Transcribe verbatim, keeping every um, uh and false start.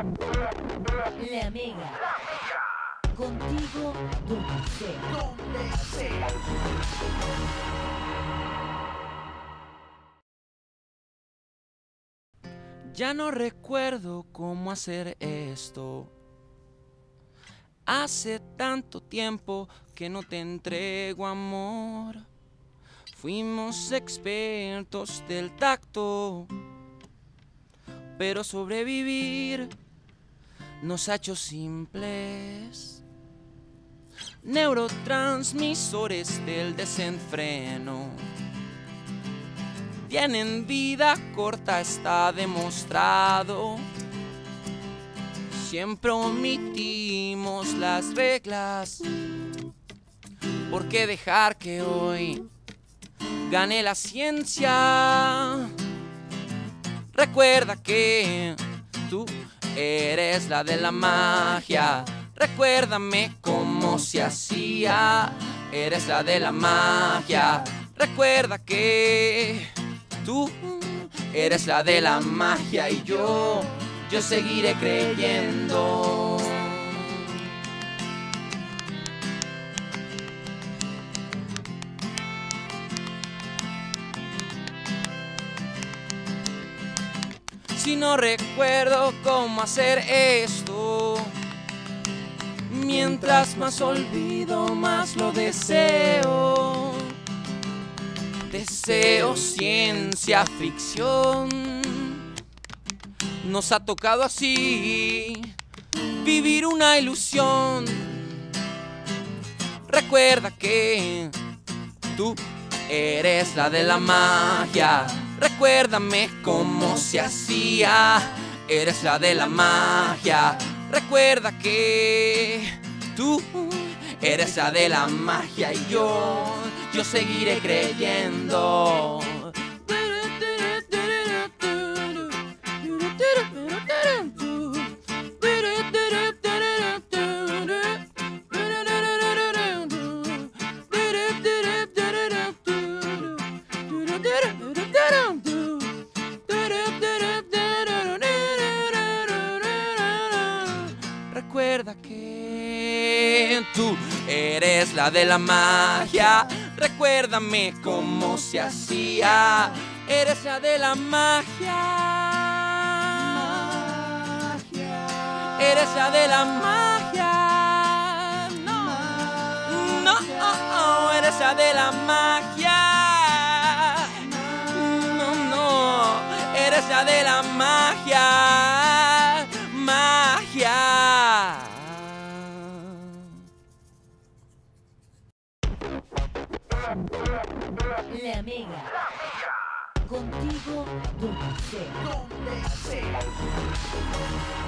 La Mega. Contigo donde sea. Donde sea. Ya no recuerdo cómo hacer esto. Hace tanto tiempo que no te entrego amor. Fuimos expertos del tacto, pero sobrevivir nos ha hecho simples. Neurotransmisores del desenfreno tienen vida corta, está demostrado. Siempre omitimos las reglas. ¿Por qué dejar que hoy gane la ciencia? Recuerda que tú eres la de la magia. Recuérdame cómo se hacía. Eres la de la magia. Recuerda que tú eres la de la magia y yo, yo seguiré creyendo. Si no recuerdo cómo hacer esto, mientras más olvido, más lo deseo. Deseo ciencia ficción. Nos ha tocado así vivir una ilusión. Recuerda que tú eres la de la magia. Recuérdame cómo se hacía. Eres la de la magia. Recuerda que tú eres la de la magia y yo, yo seguiré creyendo. Recuerda que tú eres la de la magia. Recuérdame cómo se hacía. Eres la de la magia. magia. Eres la de la magia. No, no, oh, oh, eres la de la magia. No, no, eres la de la magia. Magia. La Mega. Contigo donde sea. Donde sea.